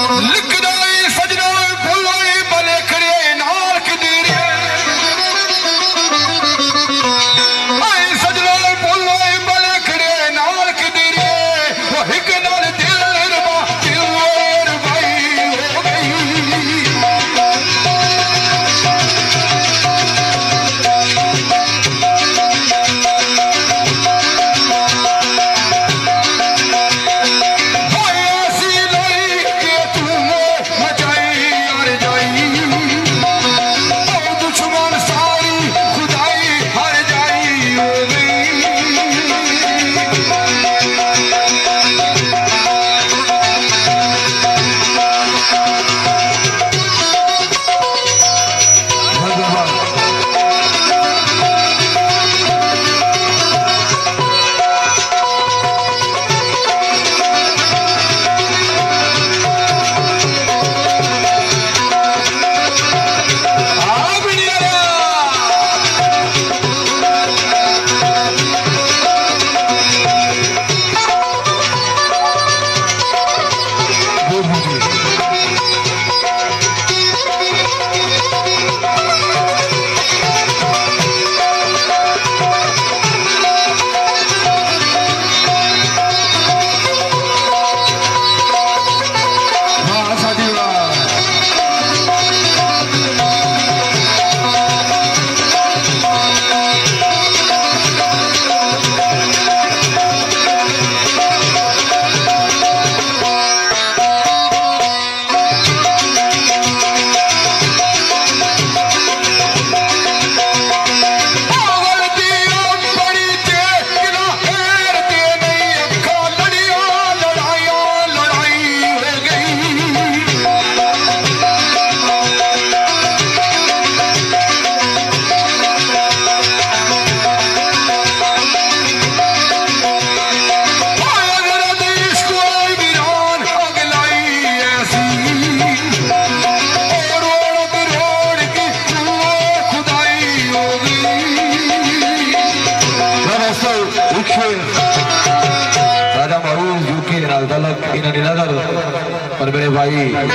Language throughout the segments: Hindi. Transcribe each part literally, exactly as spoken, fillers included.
और मेरे भाई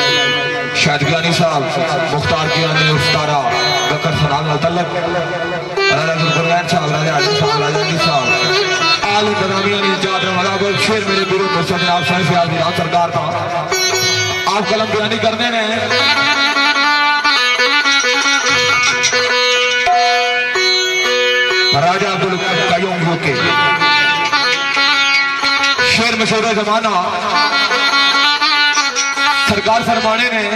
शादगानी साहब मुख्तार की उस्तारा बकर फराग तलक साहब आल बदामियानी जात रमज़ा शेर मेरे गुरु मुर्शद आप शाही आदमी राज सरकार था आप कलम बयानी करने में राजा अब्दुल कयूम के शेर मशहूर जमाना सरकार फरमाने ने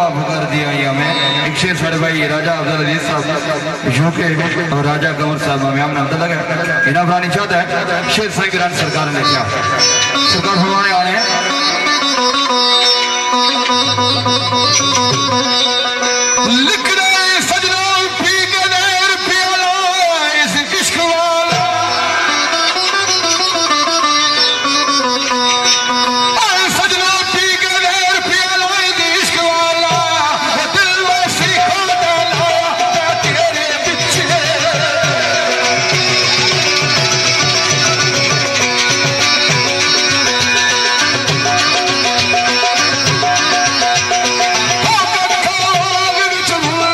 माफ कर दिया हमें। एक शेर साढ़े भाई राजा अफजल अजीज साहब यूके और राजा कंवर साहब हमें हमने हमदा लगा इना फलानी चाहता है शेर साहब ग्रांड सरकार ने लिखा सरकार फरमाने आने लिख रहे सजना पी के देर पियाला इस इश्क वाला सजना पी के देर पियाला इस इश्क वाला दिल में सीखो डाला तेरे पीछे Oh,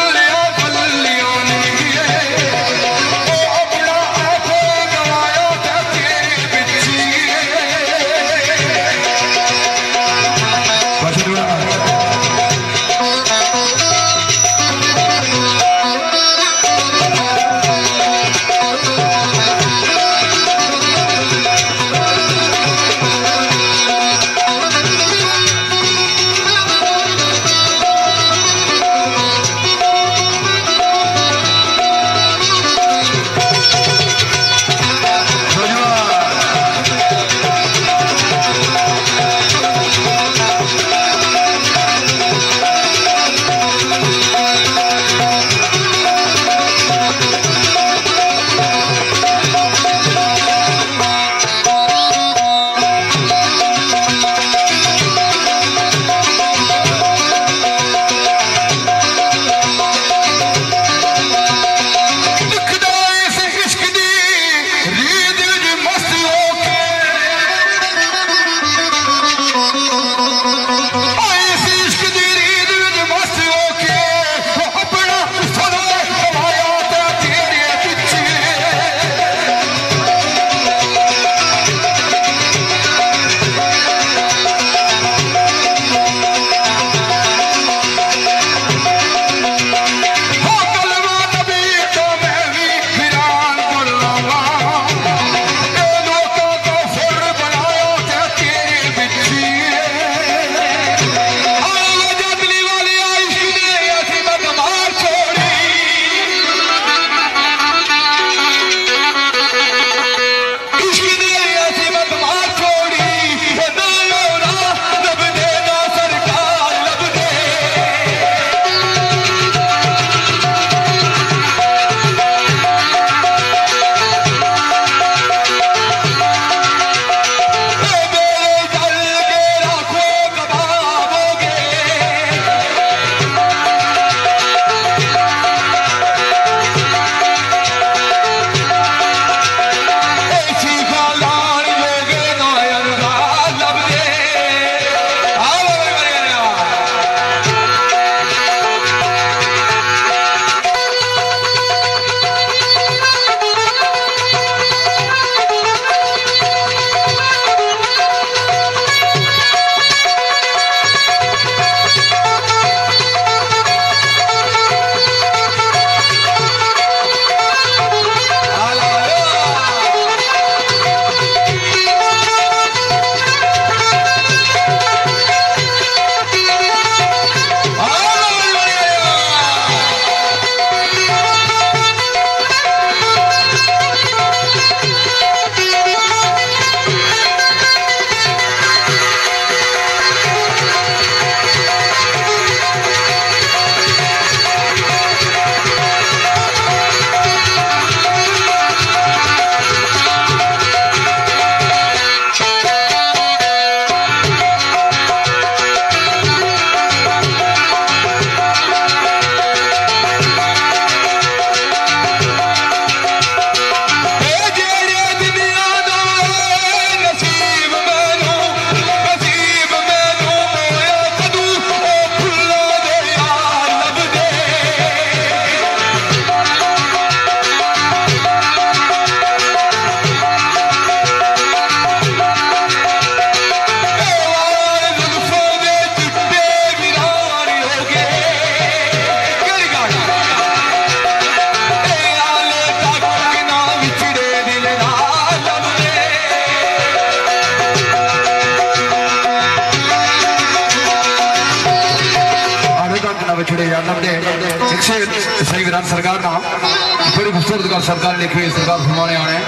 विछड़े यादव दे एक शेर सही विधान सरकार ना बड़ी खूबसूरत गल सरकार लिखी हुई सरकार फरमाने आने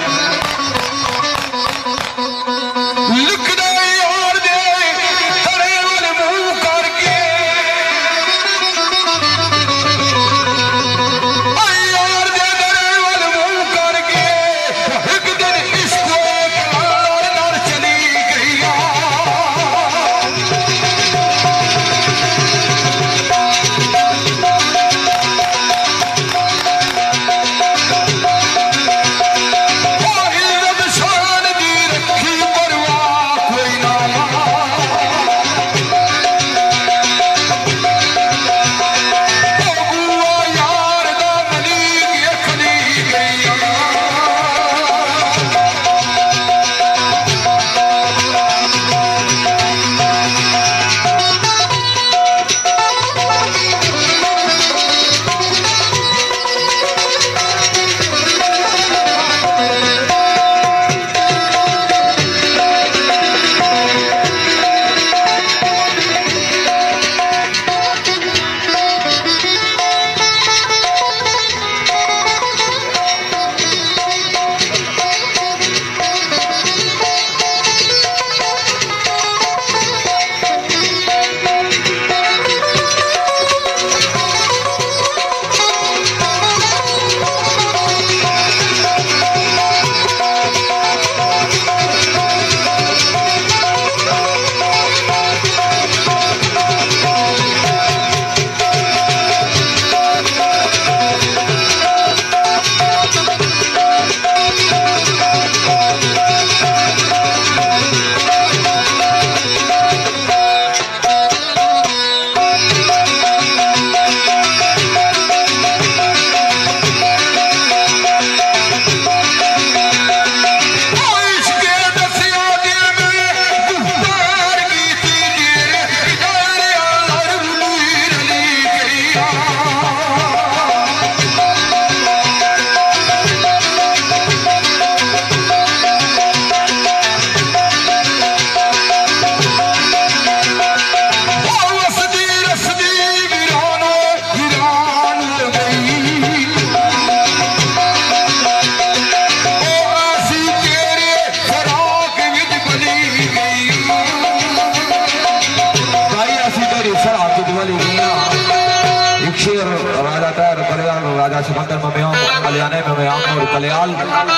राजा सिकंदर ममियाम कल्याण ममियाम और कल्याण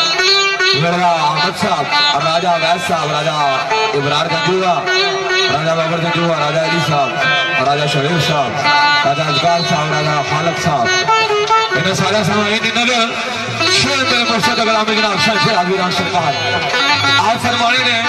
मेरा अहमद साहब और राजा वैद साहब राजा इब्रार गंजूआ राजा बाबर गंजूआ राजा अली साहब और राजा शरीफ साहब राजा अजगार साहब राजा खालक साहब इन्हें सारा समाइन इन्होंने शेर मेरे मुर्शद अगर आमिर जनाब शेर आबिरान सरकार आज फरमाने ने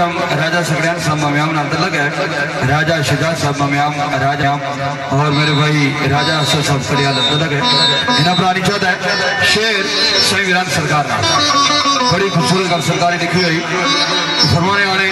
माम्याम राजा सगड़ियान साहब माम्याम नाम तलक है राजा शुजा साहब माम्याम राजा और मेरे भाई राजा असर साहब कड़ियाल तलक है इन्हें पुरानी चाहता है शेर सही वीरान सरकार ना बड़ी खूबसूरत गल सरकार ने लिखी हुई फरमाने वाले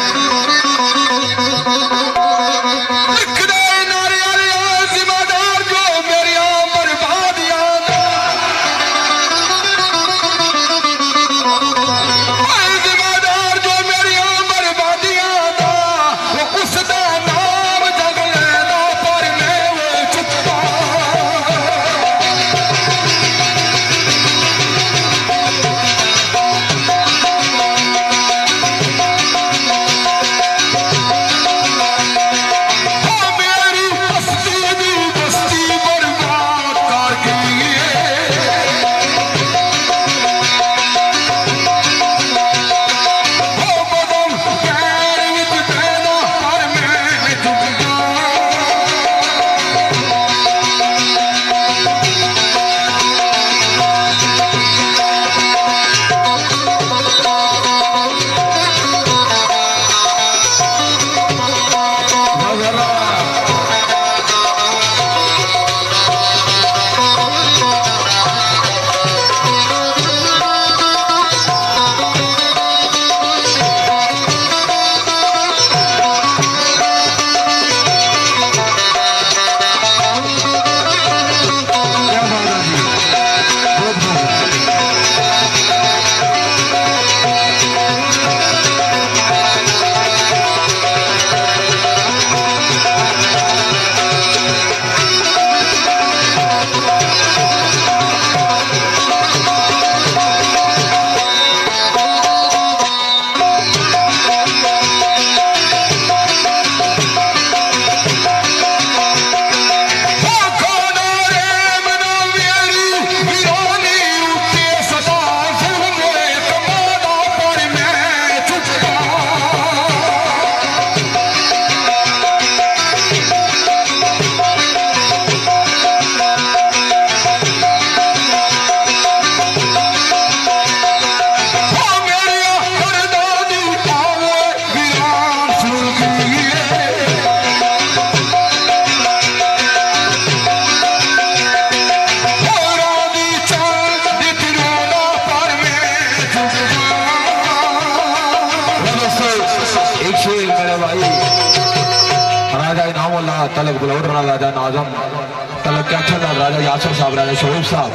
तलक बुलाउट राजा नाजम तलक के अच्छा राजा यासर साहब राजा शोएब साहब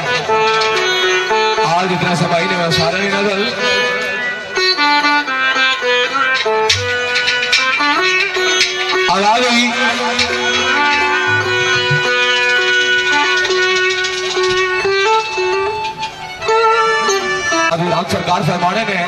आज इतने सफाई ने सारे नहीं नजर आ गई अभी राज सरकार फरमाने ने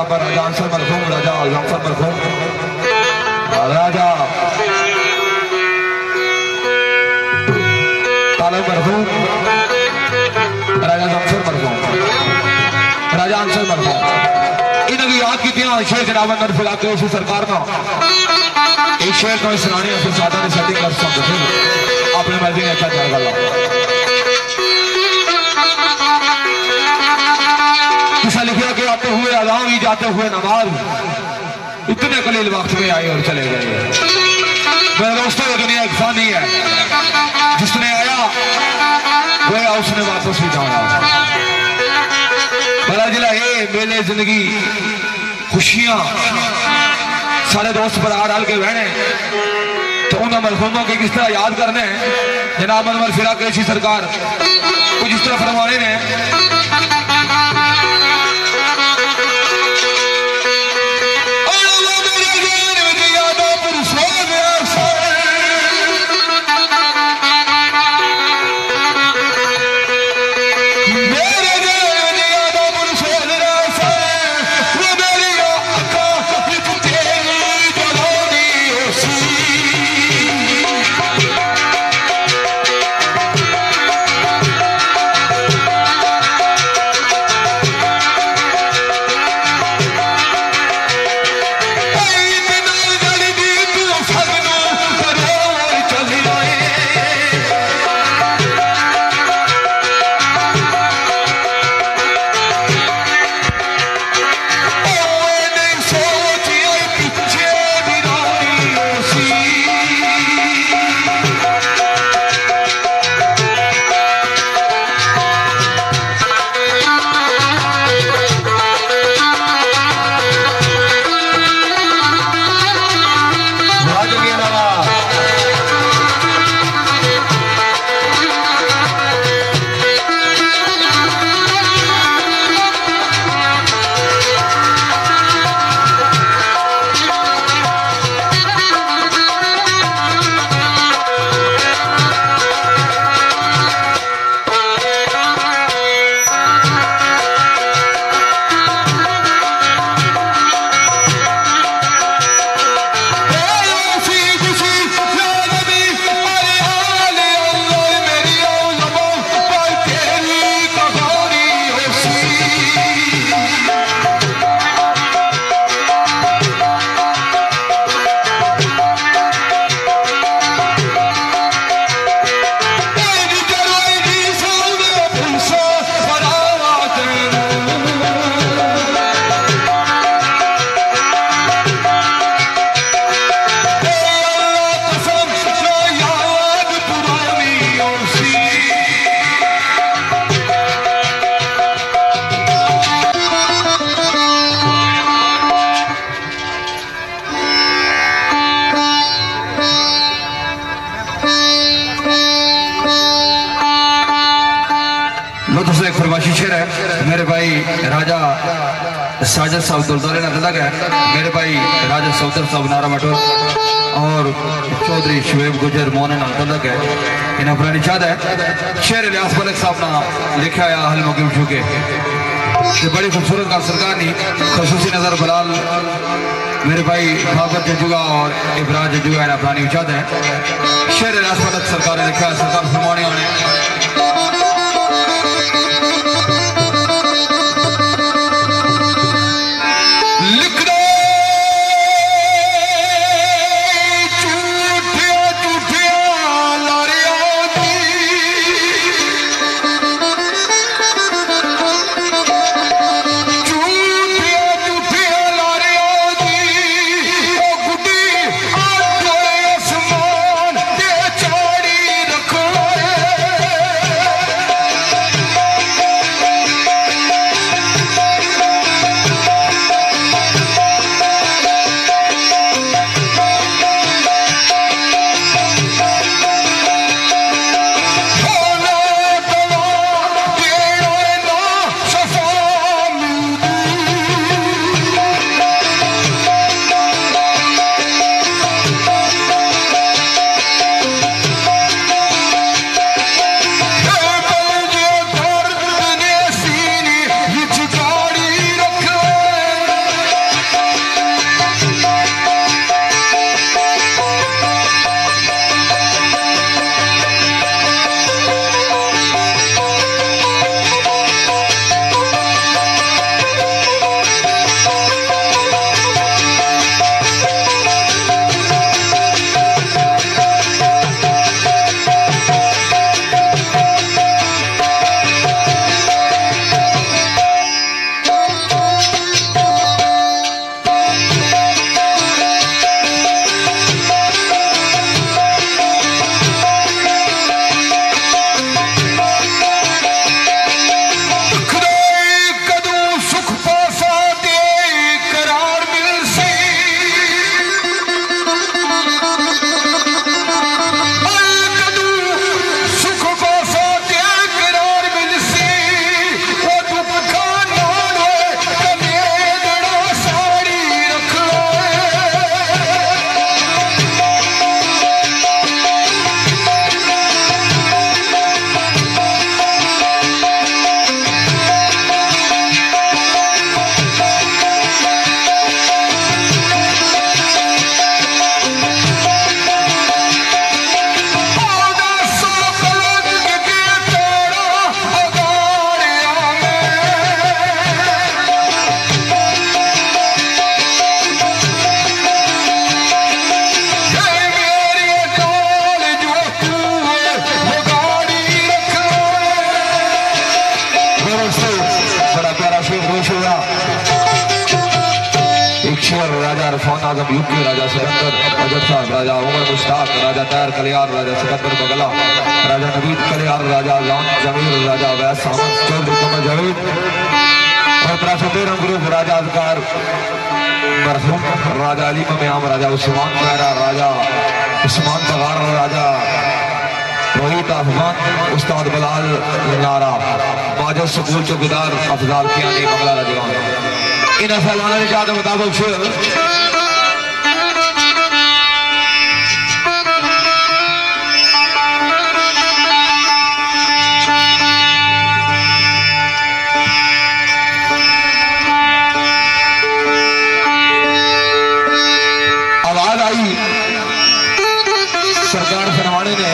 बाबा राजा अंसर मरहूम, राजा आजमफर मरहूम, राजा तालब मरहूम, राजा जमशेद मरहूम, राजा अंसर मरहूम, इन्होंने याद की शेर जनाब अंदर फिला के उसी सरकार ना एक शेर को सुनानी है, फिर सादा ने सेटिंग कर सकते थे अपने मर्जी ने अच्छा कर गला किसा लिखा कि आते हुए अज़ान भी जाते हुए नमाज इतने कलील वक्त में आए और चले गए। मेरे दोस्तों ये दुनिया एक फानी है, जिसने आया गोया उसने वापस भी जाना। बड़ा जिला ये मेले जिंदगी खुशियां सारे दोस्त बरार डाल के बहने तो उन मरहूमों के किस तरह याद करने हैं। जनाब अनवर फिरा कैसी सरकार कुछ इस तरह फरमाने ने फरमाशी शेर है मेरे भाई राजा साजद साहब दुलदारे ने अलग है, मेरे भाई राजा सौदर साहब नारा मटोर और चौधरी शुएब गुजर मोहन अलग है। इन अपरानी चाद है शेर इलियास मलिक साहब ना लिखा है हल मुकीम चुके बड़ी खूबसूरत का सरकार नहीं खसूसी नजर बलाल मेरे भाई बाबर जजुआ और इब्राज जजुआ इन अपरानी चाद है शेर इलियास मलिक सरकार ने लिखा है। सरकार फरमाने आने शेर राजा रफान आजम यूपी, राजा सिकंदर अजब साहब, राजा उमर मुश्ताक, राजा तैर कलियार, राजा सिकंदर बगला, राजा नवीद कलियार, राजा लान जमील, राजा वैस अहमद चौधरी कमर जावेद और त्रासुद्दीन ग्रुप, राजा अजकार मरहूम, राजा अली मयाम, राजा उस्मान पैरा, राजा उस्मान बगार, राजा रोहित अफगान, उस्ताद बलाल नारा, माजद स्कूल चौकीदार अफजाल कियानी बंगला रजवान। इन फैलाना ने चाहते मुताबिक शेर आवाज आई सरकार फरमाने ने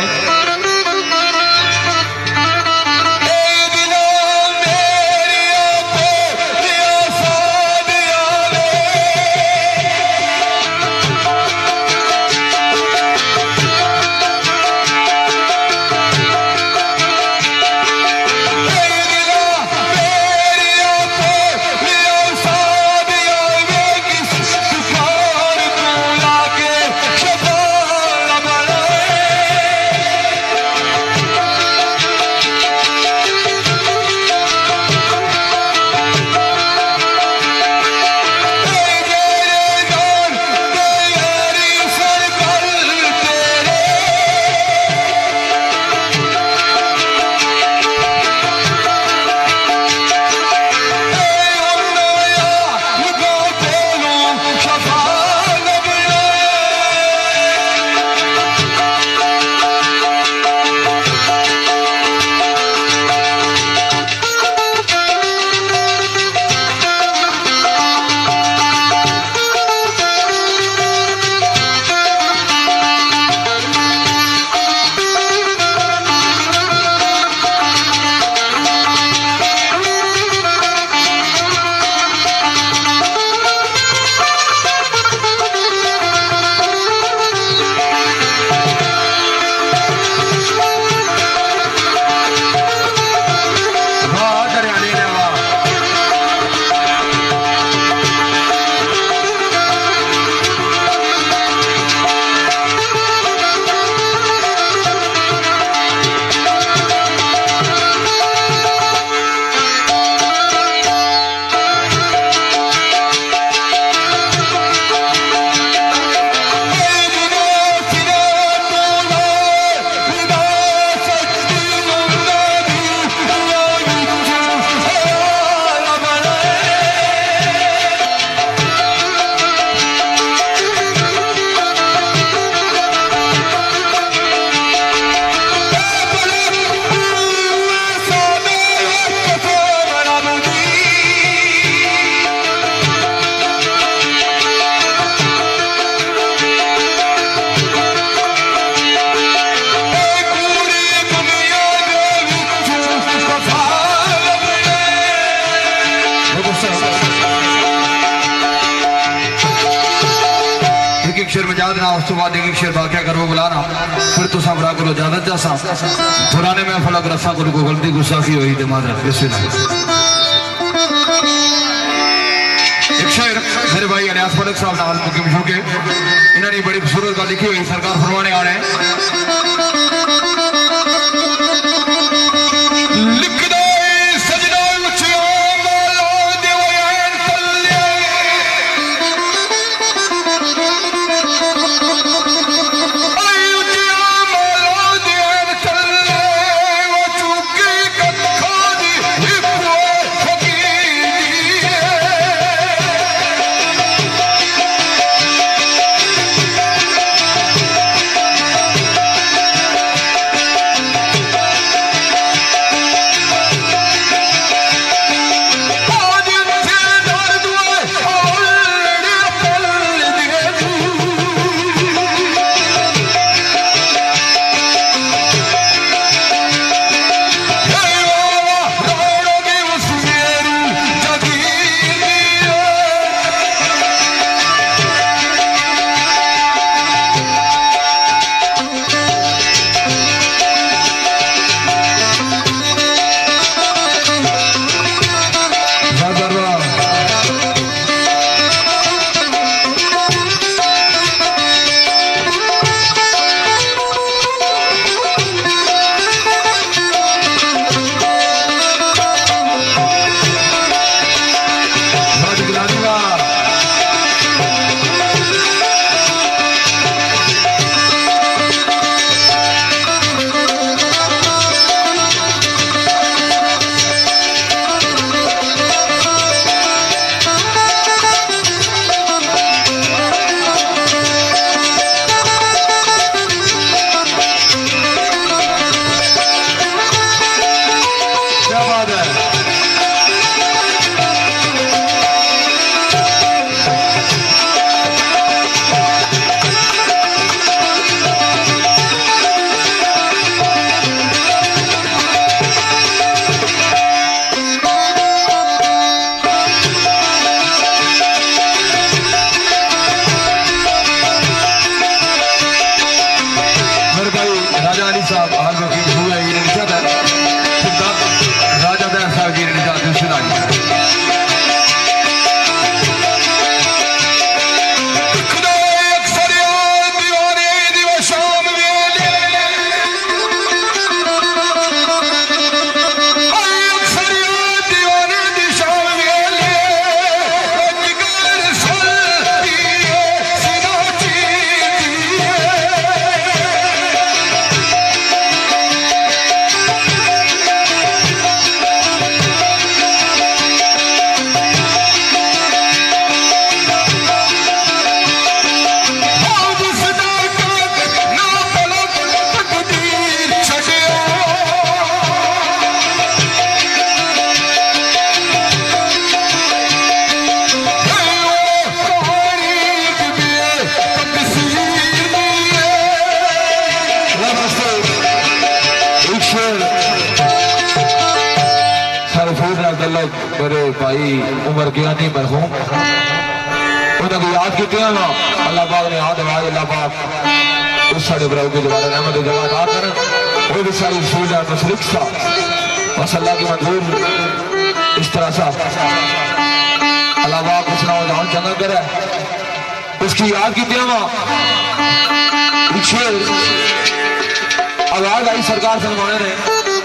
शेर में याद ना उस तो बाद एक शेर वाक्य करो बुलाना फिर तो सब करो इजाजत जैसा पुराने में फलक रसा को गलती गुस्साखी हुई दिमाग रख एक शेर मेरे भाई अलियास मलिक साहब नाल मुकिम के इन्होंने बड़ी खूबसूरत बात लिखी हुई सरकार फरमाने आ रहे हैं मेरे भाई उमर ज्ञानी मरहूम उन्होंने याद किए ना अल्लाह पाक ने याद आवाज अल्लाह पाक उस साढ़े बराबर के दोबारा रहमत जगह अदा कर वो भी सारी रसूल मशरक सा बस अल्लाह की मंजूर इस तरह सा अल्लाह पाक उस नौजवान चंगा करे उसकी याद की पीछे आवाज आई सरकार फरमाने ने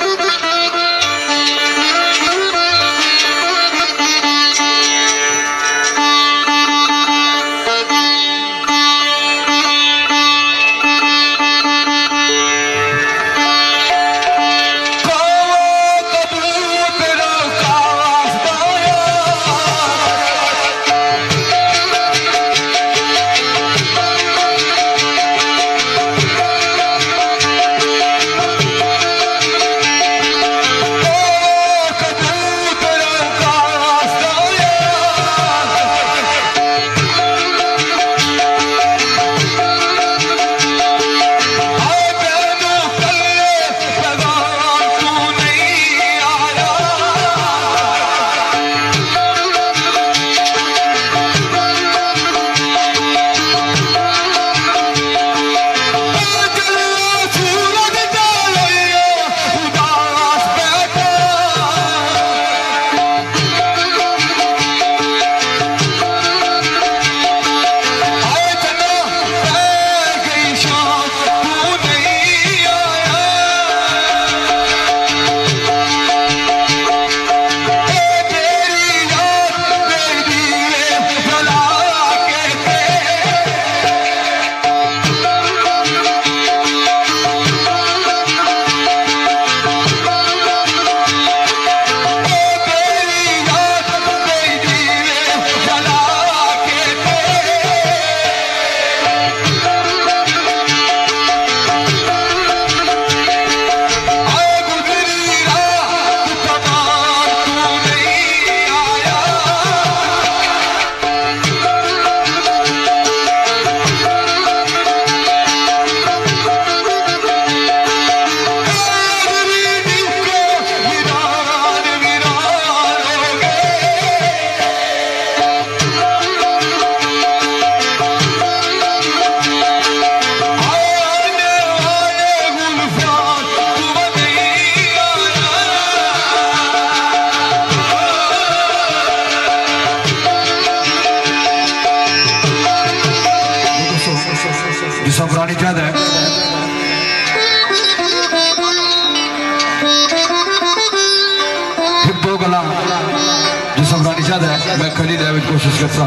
मैं खली जाने की कोशिश करता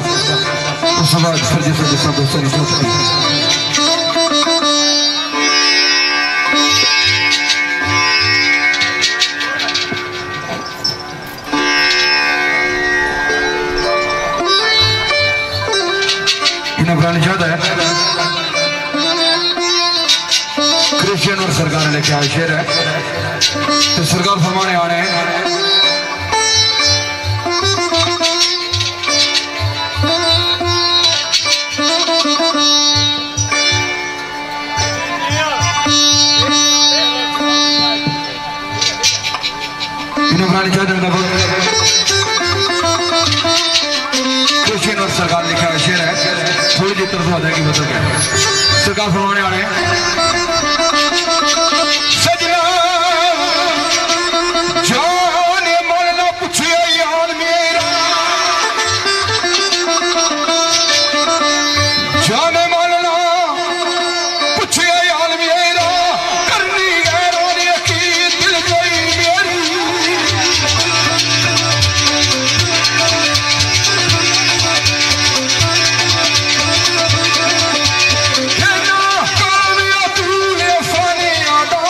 उस समय फर्जी से जिसका दोस्तों नहीं सोचती इन्हें पुरानी याद है क्रिश्चियन और सरकार ने लेके आए शेर है तो सरकार फरमाने आने क्रिश्चियन और सरकार लिखा है शेर है थोड़ी देर तरफ आ जाएगी मतलब क्या सरकार फरमाने वाले सजना जाने मन ना पूछे यार मेरा जाने मन ना पूछे यार मेरा करनी गैरों ने की दिल गई मेरी Fani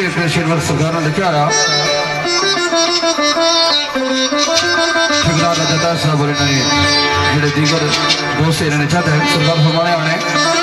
पे शेरवर सरकार ने लिखा रहा ठिकाना जता साहब और इन्हें जेडे दीगर दोस्त इन्हें चाहते हैं सरकार फरमाने आने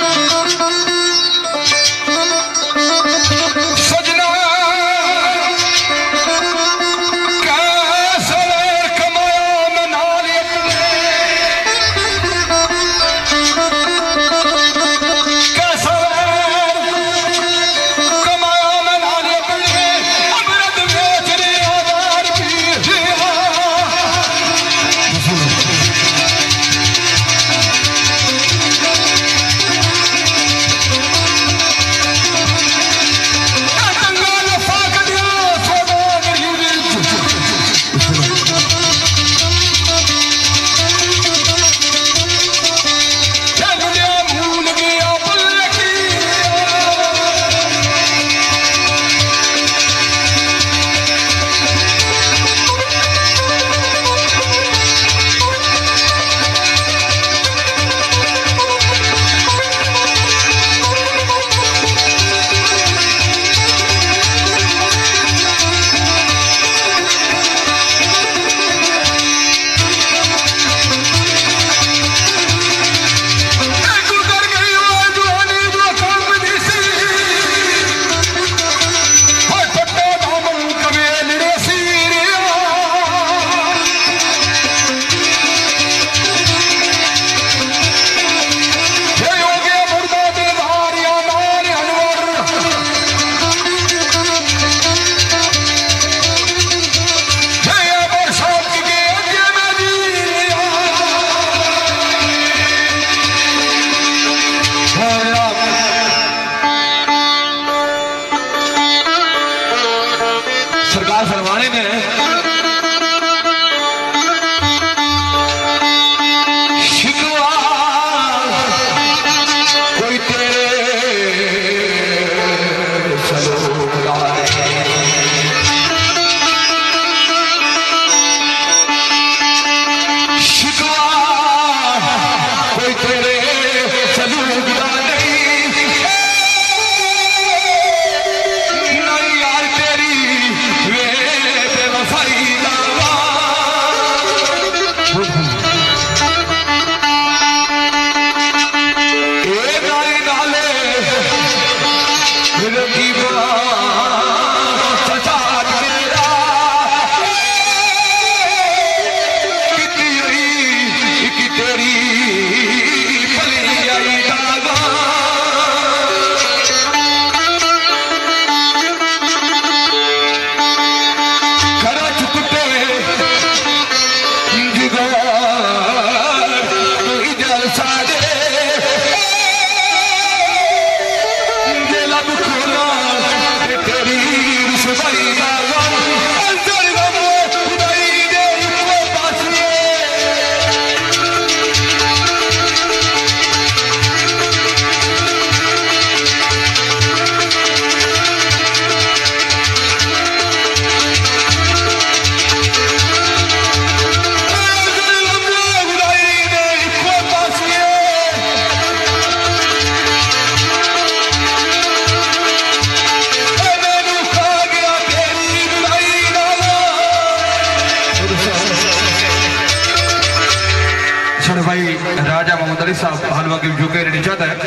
राजा मोहम्मद अली साहब हलवा की जो कहना चाहता है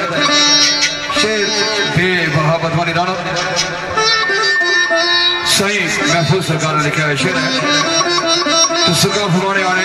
शेर बे बहावत वाली रानो सही महफूज सरकार ने लिखा है शेर है तो सरकार फरमाने आने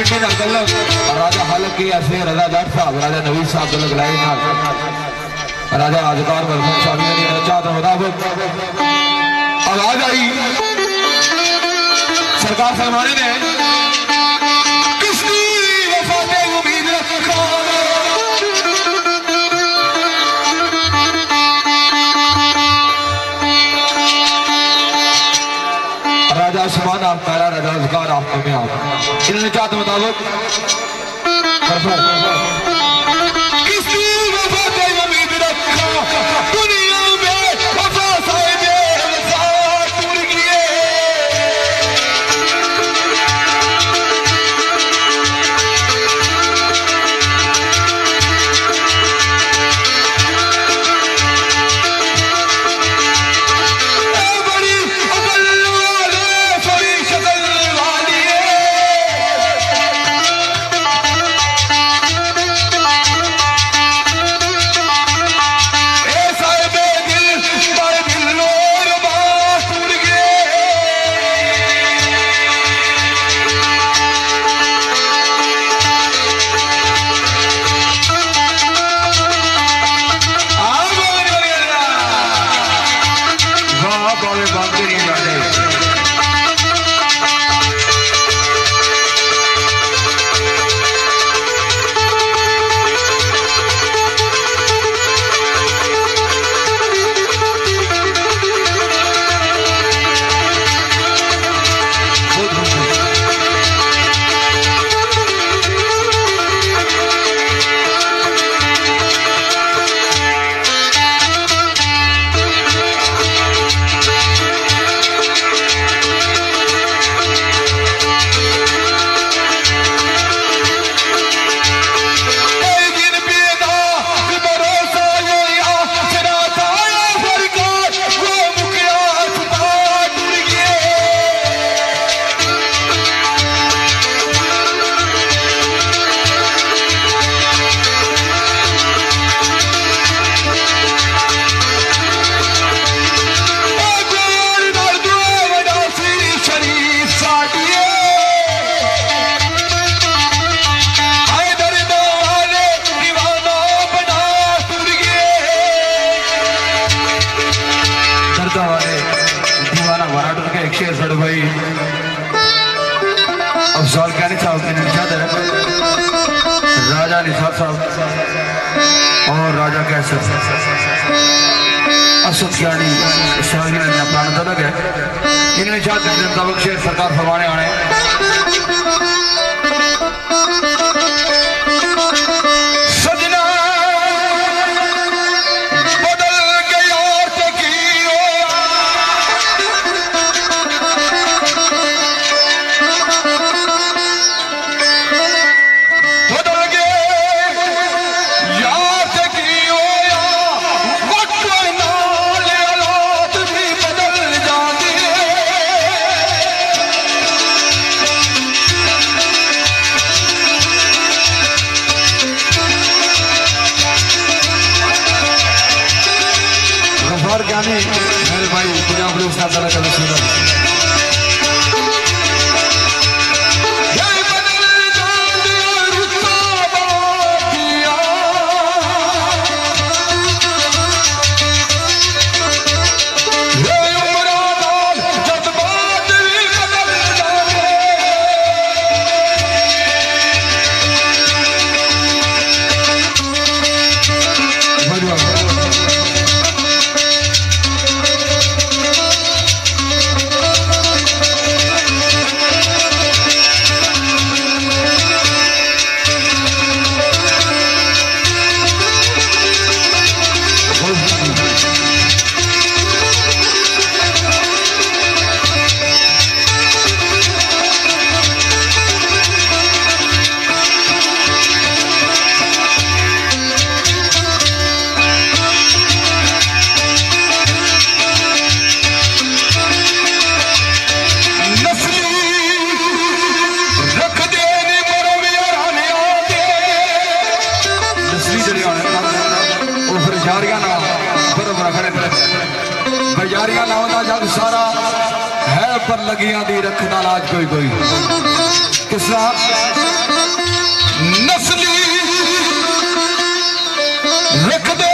मिनटे ना तलक और राजा हालक की ऐसे रजा जाट साहब राजा नवीद साहब तलक लाए ना राजा राजकार मरहूम साहब ने चाहत मुताबिक आवाज आई सरकार फरमाने ने किसकी वफा पे उम्मीद रखा राजा आसमान आप पहला राजा राजकार आप में आप इन्होंने चाहत मुताबिक किसकी वफा पे उम्मीद रखा दुनिया में वफा साहिबे वफा टूट गए अफजाल कहनी साहब की निशाद है राजा निसार साहब और राजा कैसर असद ज्ञानी शाही ने अपना तलक है इन निशाद मुताबिक शेर सरकार फरमाने आने मेरे भाई पंजाब लोग साथ तरह का सुंदर बजारिया लाओ जग सारा है पर लगिया दी रखदा लाज कोई कोई किसरा नस्ली रख दे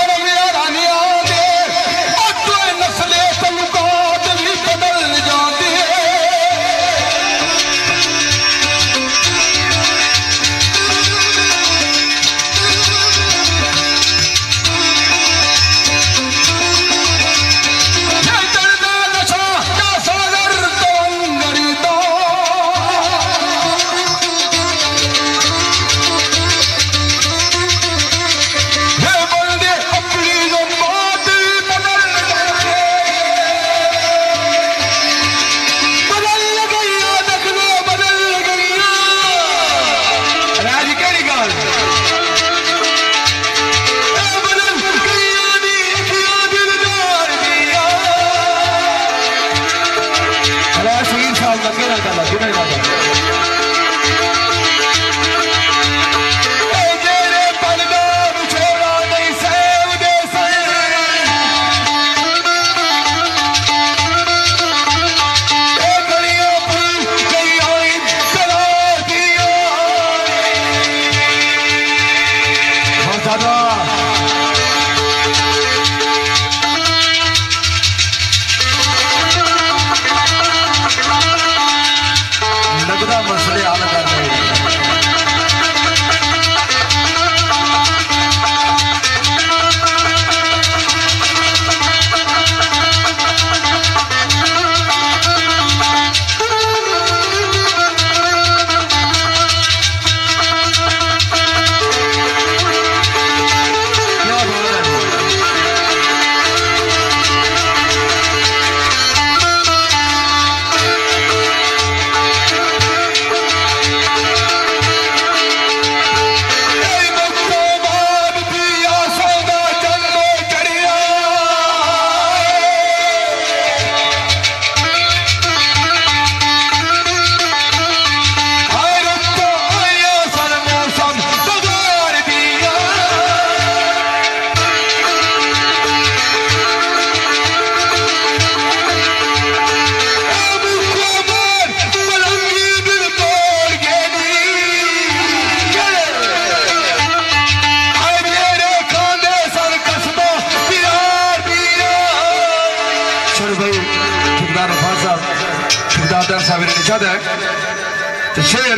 तो शेर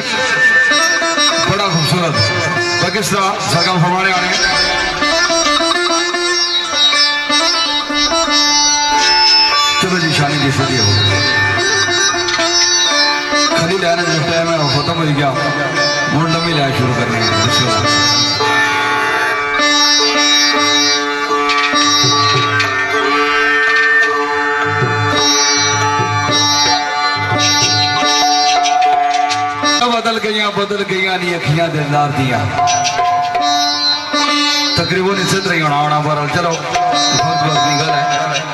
बड़ा खूबसूरत पाकिस्तान सरगम फरमाने वाले चलो जी शानी की स्थिति हो खाली लेने जिस टाइम में खत्म हो गया मुंडम ही लिया शुरू करने बदल गई बदल गई नहीं अखियां दिलदार दिया तकरीबन इसे तरह ही होना होना पर चलो बहुत वक्त की गल है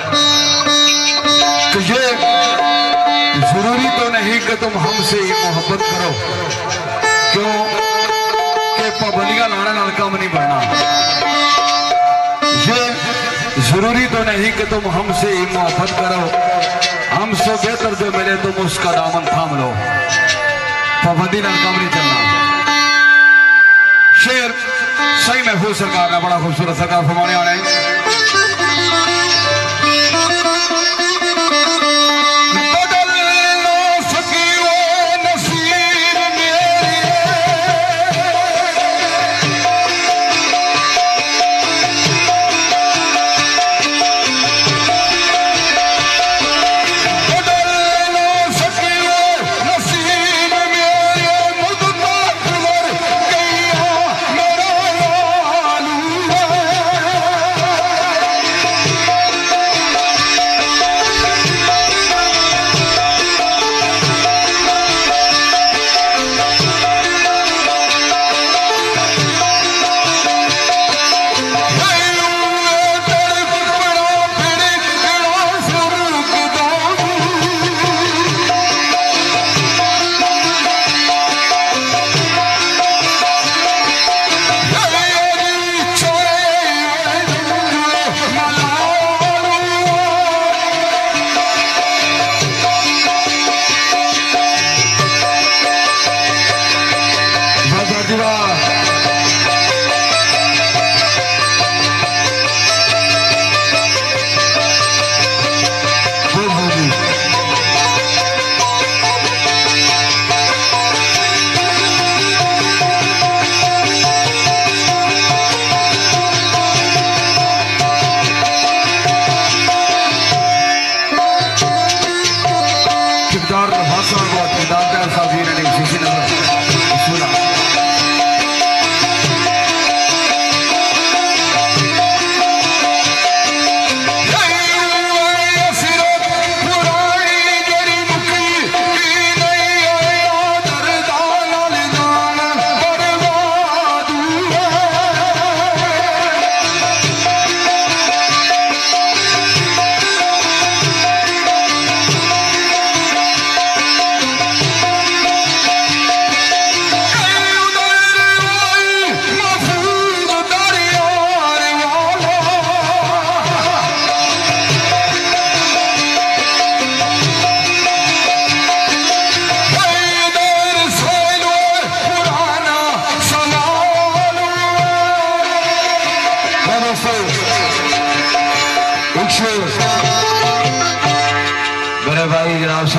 तो ये जरूरी तो नहीं कि तुम हमसे ही मोहब्बत करो क्यों कि पाबंदियां लाने नाल काम नहीं बढ़ना। ये जरूरी तो नहीं कि तुम हमसे ही मोहब्बत करो हमसे बेहतर जो मिले तुम उसका दामन थाम लो पाबंदी नाल काम नहीं चलना। शेर सही महफूज सरकार ने बड़ा खूबसूरत सरकार फरमाने वाले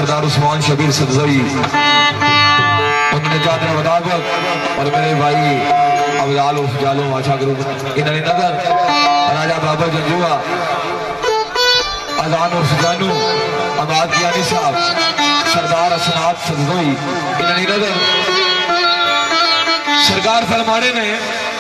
सरदार उस्मान शबीर सदजवी उन्होंने चाहते मुताबिक और मेरे भाई अफजाल जालो आशा ग्रुप इन्होंने नगर राजा बाबा जंजुआ अजान और सुजानू अमाद कियानी साहब सरदार असनाद सदजवी इन्होंने नगर सरकार फरमाने ने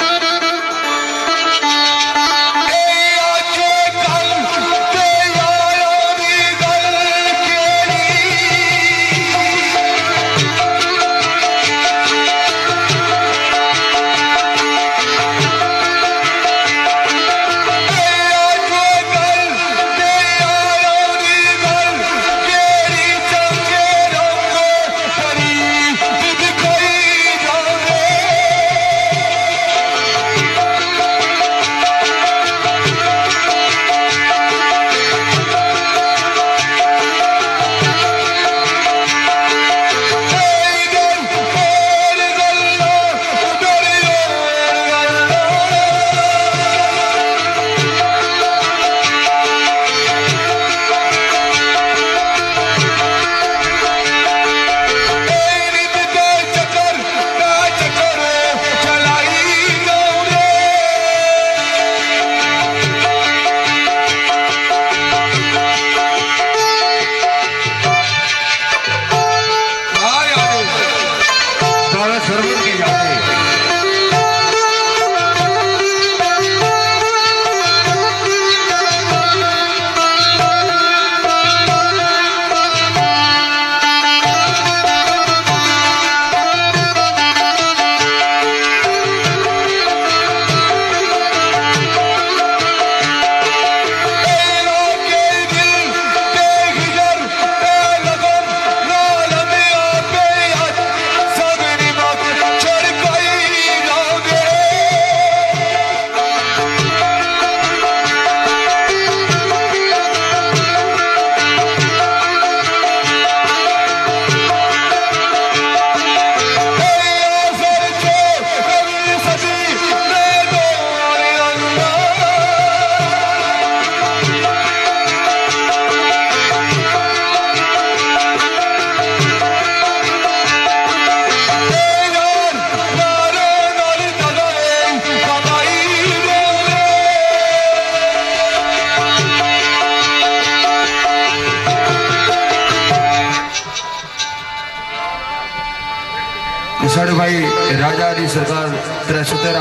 साढ़े भाई राजा अली सरकार त्रै सौ तेरह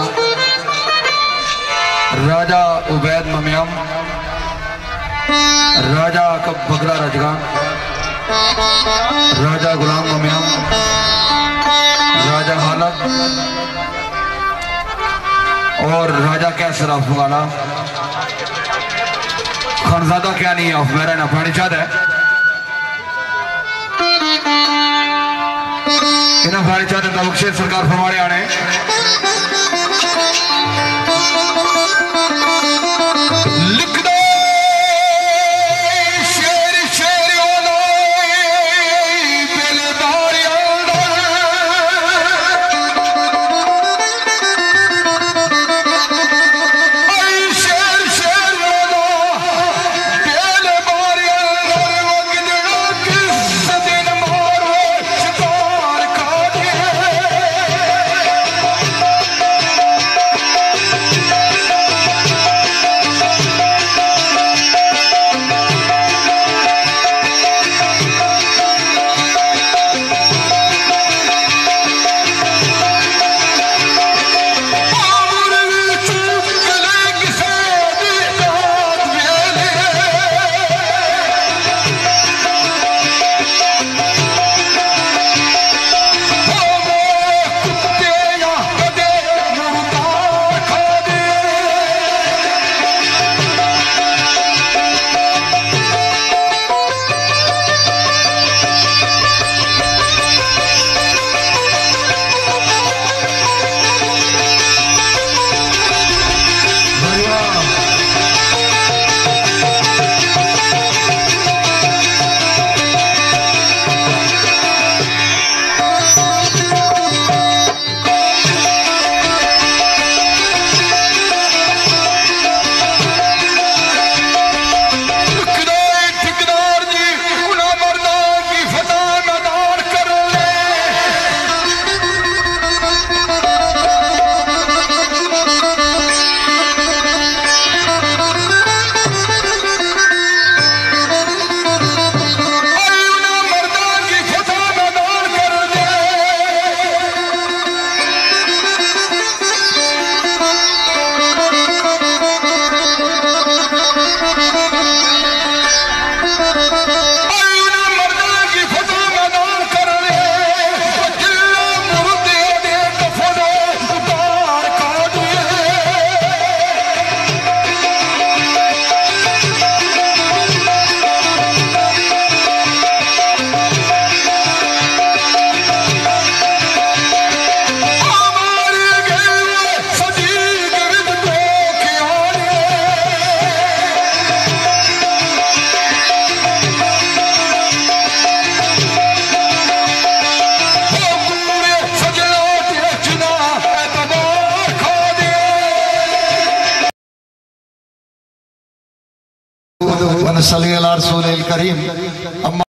राजा उबैद ममियम राजा कब बगला रजगान राजा गुलाम ममियम राजा हालत और राजा कैसर अफगाना खानजादा क्या नहीं ऑफ मेरा ना पानी चाहता है इन्हें भारी चाहते तब शेर सरकार फरमाने आने लिख दो शेर शेर सल्ली अला रसूलिल करीम।